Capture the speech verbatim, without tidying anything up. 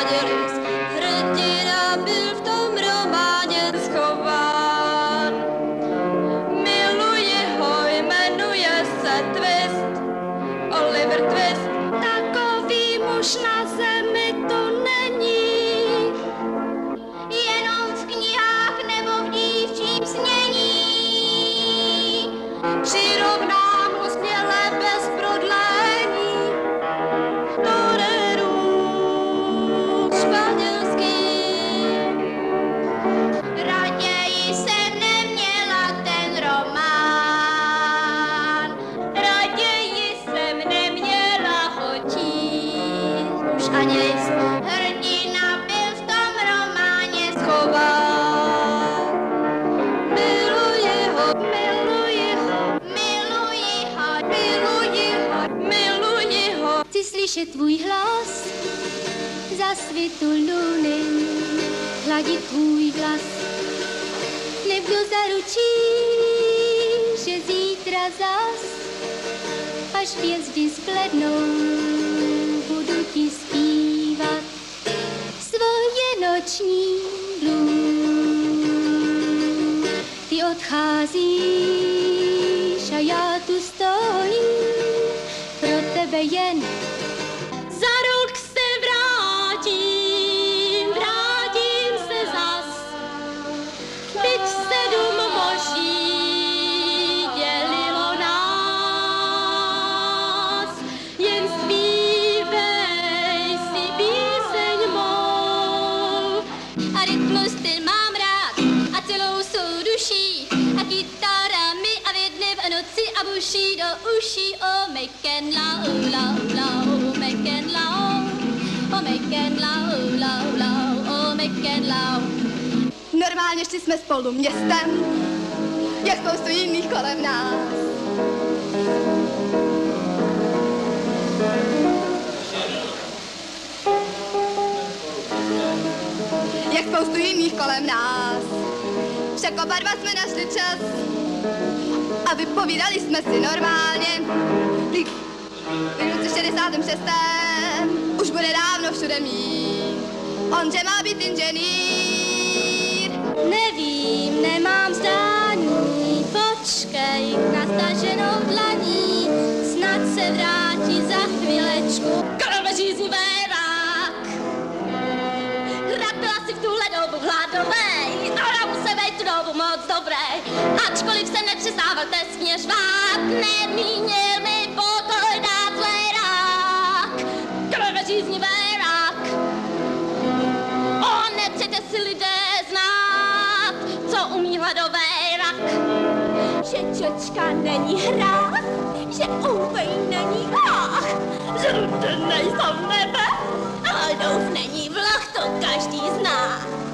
Španělec. Hrdina byl v tom románě schován. Miluje ho, jmenuje se Twist, Oliver Twist. Takový muž na zemi to není, jenom v knihách nebo v dívčím snění. Přirovná mu směle bez prodlení torérů španělský. Raději jsem neměla ten román, raději jsem neměla ho číst. Už ani list, hrdina byl v tom románě schován. Miluji ho, miluji ho, miluji ho, miluji ho, miluji ho. Chci slyšet tvůj hlas za svitu luny, hladit tvůj vlas. Nekdo zaručí, že zítra zas, až hvězdy zblednou, budu ti zpívat svoje noční blues. Ty odcházíš a já tu stojím, pro tebe jen za rok se vrátím, vrátím se zas. Byť sedm moří dělilo nás, jen zpívej si píseň mou. A rytmus ten mám rád a celou svou duší, a kytara mi a v jedné v noci a buší do uší. O meken la u la u la u meken la o meken la u la u la o meken la. Normálně šli jsme spolu městem, jak spoustu jiných kolem nás. Jak spoustu jiných kolem nás. Však oba dva jsme našli čas a vypovídali jsme si normálně. V roce šedesátém šestém už bude dávno všude mír. On, že má být inženýr. Nevím, nemám zdání, počkej na staženou dlaní, snad se vrátí za chvílečku. Krveříznivý rak. Rak byl asi v tuhle dobu hladovej, ale musel být tu dobu moc dobrý. Ačkoliv se nepřestával tesně řvát, nemínil mi pokoj dát zlej rak. Krveříznivý rak. O, nepřejte si lidé znát, co umí hladový rak. Že čočka není hra, že ouvej není ach, že rudy nejsou nebe, ale douf není vlach, to každý zná.